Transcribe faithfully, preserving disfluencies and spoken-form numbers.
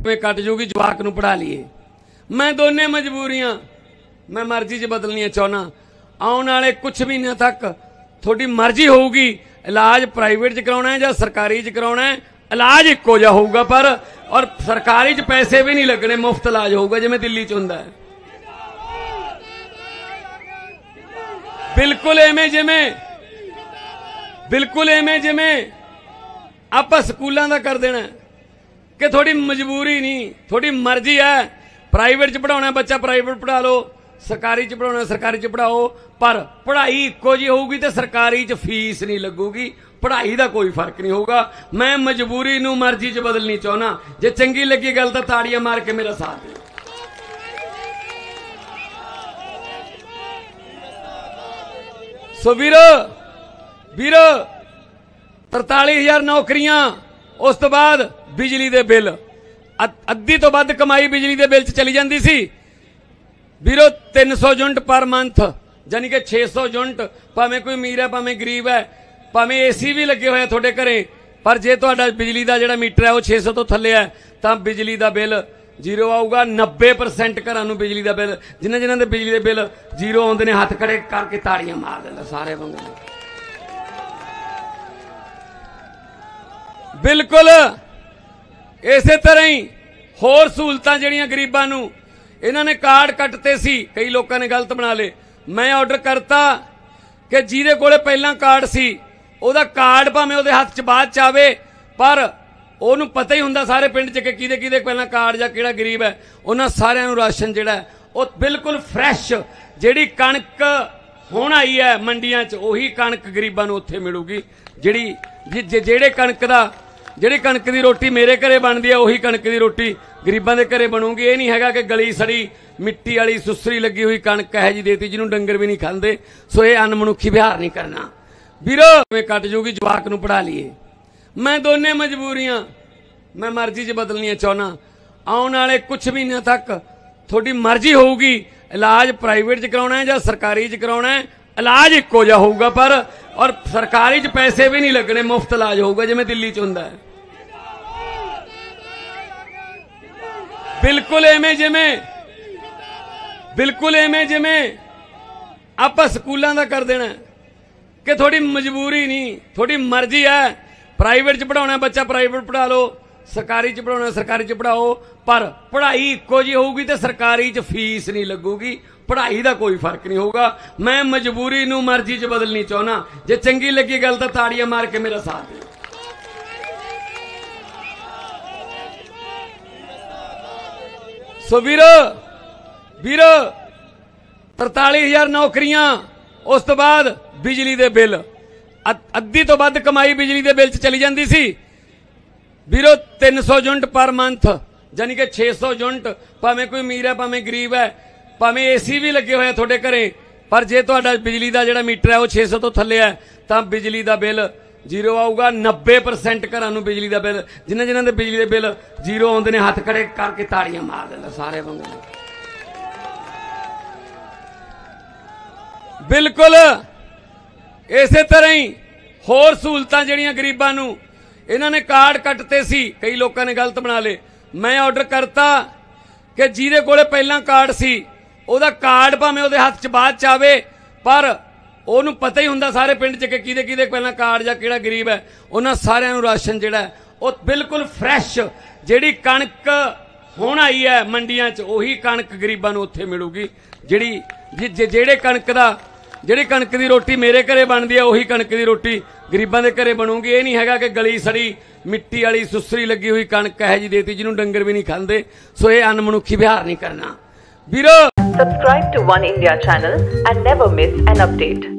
में कट जूगी जवाक नूं पढ़ा लीए। मैं दोने मजबूरियां मैं मर्जी च बदलनियां चाहुंदा। आउण वाले कुछ महीनों तक थोड़ी मर्जी होगी इलाज प्राइवेट च कराउणा है जां सरकारी च कराउणा है, इलाज इक्को जिहा होऊगा पर और सरकारी च पैसे भी नहीं लगने, मुफ्त इलाज होगा जिवें दिल्ली च हुंदा है। बिल्कुल एवें जिवें बिल्कुल एवें जिवें आपां स्कूलों का कर देना कि थोड़ी मजबूरी नहीं, थोड़ी मर्जी है। प्राइवेट च पढ़ाना बच्चा प्राइवेट पढ़ा लो, सरकारी च पढ़ाना सरकारी च पढ़ाओ, पर पढ़ाई इक्को जी होगी तो सरकारी च फीस नहीं लगूगी, पढ़ाई का कोई फर्क नहीं होगा। मैं मजबूरी नूं मर्जी च बदलनी चाहना। जे चंगी लगी गल तो ताड़ियां मार के मेरा साथ दे। सो वीरो वीरो तरताली हजार नौकरियां, उस तो बाद बिजली दे बिल अद्धी तो वध कमाई बिजली दे बिल च चली जाती सी। वीरो तीन सौ यूनिट पर मंथ यानी कि छे सौ यूनिट, भावें कोई अमीर है भावें गरीब है, भावें एसी भी लगे हुए थोड़े घरे, पर जे तुहाडा बिजली का जिहड़ा मीटर है वो छे सौ तो थल्ले है तो बिजली का बिल जीरो आऊगा। नब्बे परसेंट घरां नूं बिजली का बिल, जिन्हां जिन्हां दे बिजली के बिल जीरो आउंदे ने हथ खड़े करके ताड़ियां मार दिंदा सारे वांगू। बिल्कुल इसे तरह ही होर सहूलतां जिहड़ियां गरीबां नूं इन्हां ने कार्ड कटते सी, कई लोगों ने गलत बना ले। मैं ऑर्डर करता कि जिहदे कोले पहला कार्ड सी उहदा कार्ड भावें उहदे हथ च बाद च आवे, पर ਉਹਨੂੰ पता ही हुंदा सारे पिंड च कि किहदे किहदे पहला कार्ड जां किहड़ा गरीब है, उन्हां सारिआं नूं राशन जिहड़ा है ਉਹ बिल्कुल फ्रैश जिहड़ी कणक हुण आई है मंडियां च उही कणक गरीबां नूं उत्थे मिलूगी। जिहड़ी जिहड़े कणक दा जिहड़ी कणक दी रोटी मेरे घरे बनदी है उही कणक दी रोटी गरीबां दे घरे बनूगी। ये नहीं हैगा कि गली सड़ी मिट्टी वाली सुसरी लगी हुई कणक है जी देती जिन्होंने डंगर भी नहीं खाते। सो ये अनमनुखी व्यवहार नहीं करना। वीरो में कट जूगी जवाक नूं पढ़ा लीए। मैं दोने मजबूरियां मैं मर्जी च बदलनियां चाहुंदा। आउण वाले कुछ महीनों तक थोड़ी मर्जी होगी इलाज प्राइवेट च कराउणा है जां सरकारी च कराउणा है, इलाज इक्को जिहा होऊगा पर और सरकारी च पैसे भी नहीं लगने, मुफ्त इलाज होगा जिवें दिल्ली च हुंदा है। बिल्कुल एवें जिवें बिल्कुल एवें जिवें आपां स्कूलों का कर देना कि थोड़ी मजबूरी नहीं, थोड़ी मर्जी है। प्राइवेट च पढ़ाना बच्चा प्राइवेट पढ़ा लो, सरकारी च पढ़ाना सरकारी च पढ़ाओ, पर पढ़ाई इक्को जी होगी तो सरकारी च फीस नहीं लगूगी, पढ़ाई का कोई फर्क नहीं होगा। मैं मजबूरी नूं मर्जी च बदलनी चाहना। जे चंगी लगी गल तो ताड़ियां मार के मेरा साथ दे। सो वीरो वीरो तरताली हजार नौकरियां, उस तो बाद बिजली के बिल अद्धी तो वध कमाई बिजली के बिल च चली जाती सी। वीरो तीन सौ यूनिट पर मंथ यानी कि छे सौ यूनिट, भावें कोई अमीर है भावें गरीब है, भावें एसी भी लगे हुए थोड़े घरे, पर जे तुहाडा बिजली का जिहड़ा मीटर है वो छे सौ तो थल्ले है तो बिजली का बिल जीरो आऊगा। नब्बे परसेंट घरां नूं बिजली का बिल, जिन्हां जिन्हां दे बिजली के बिल जीरो आउंदे ने हथ खड़े करके ताड़ियां मार दिंदा सारे वांगू। बिल्कुल इसे तरह ही होर सहूलतां जिहड़ियां गरीबां नूं इन्हां ने कार्ड कटते सी, कई लोगों ने गलत बना ले। मैं ऑर्डर करता कि जिहदे कोले पहला कार्ड सी उहदा कार्ड भावें उहदे हथ च बाद च आवे, पर ਉਹਨੂੰ पता ही हुंदा सारे पिंड च कि किहदे किहदे पहला कार्ड जां किहड़ा गरीब है, उन्हां सारिआं नूं राशन जिहड़ा है ਉਹ बिल्कुल फ्रैश जिहड़ी कणक हुण आई है मंडियां च उही कणक गरीबां नूं उत्थे मिलूगी। जिहड़ी जिहड़े कणक दा जिहड़ी कणक दी रोटी मेरे घरे बनदी है उही कणक दी रोटी गरीबां दे घरे बनूगी। ये नहीं हैगा कि गली सड़ी मिट्टी वाली सुसरी लगी हुई कणक है जी देती जिन्होंने डंगर भी नहीं खाते। सो ये अनमनुखी व्यवहार नहीं करना। वीरो Subscribe to One India channel and never miss an update.